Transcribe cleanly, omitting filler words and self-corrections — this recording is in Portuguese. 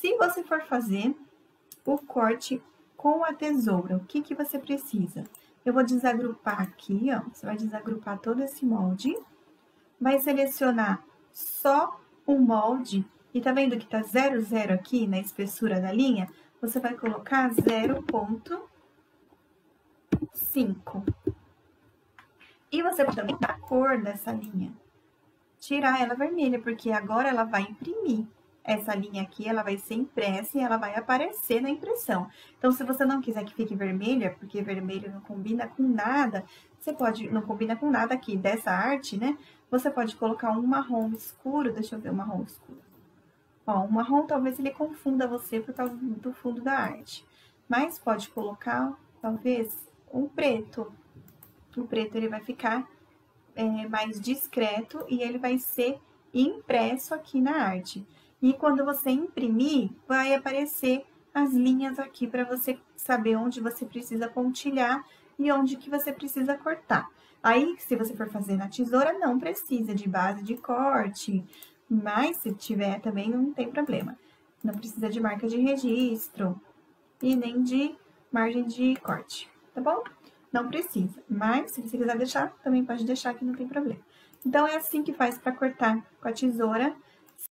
Se você for fazer o corte com a tesoura, o que que você precisa? Eu vou desagrupar aqui, ó, você vai desagrupar todo esse molde, vai selecionar só o molde, e tá vendo que tá 0,0 aqui na espessura da linha? Você vai colocar 0,5. E você pode também dar a cor dessa linha, tirar ela vermelha, porque agora ela vai imprimir. Essa linha aqui, ela vai ser impressa e ela vai aparecer na impressão. Então, se você não quiser que fique vermelha, porque vermelho não combina com nada, você pode, não combina com nada aqui dessa arte, né? Você pode colocar um marrom escuro, deixa eu ver o marrom escuro. Ó, o marrom talvez ele confunda você por causa do fundo da arte. Mas pode colocar, talvez, um preto. O preto, ele vai ficar mais discreto e ele vai ser impresso aqui na arte. E quando você imprimir, vai aparecer as linhas aqui para você saber onde você precisa pontilhar e onde que você precisa cortar. Aí, se você for fazer na tesoura, não precisa de base de corte, mas se tiver também não tem problema. Não precisa de marca de registro e nem de margem de corte, tá bom? Não precisa, mas se você quiser deixar, também pode deixar que não tem problema. Então, é assim que faz para cortar com a tesoura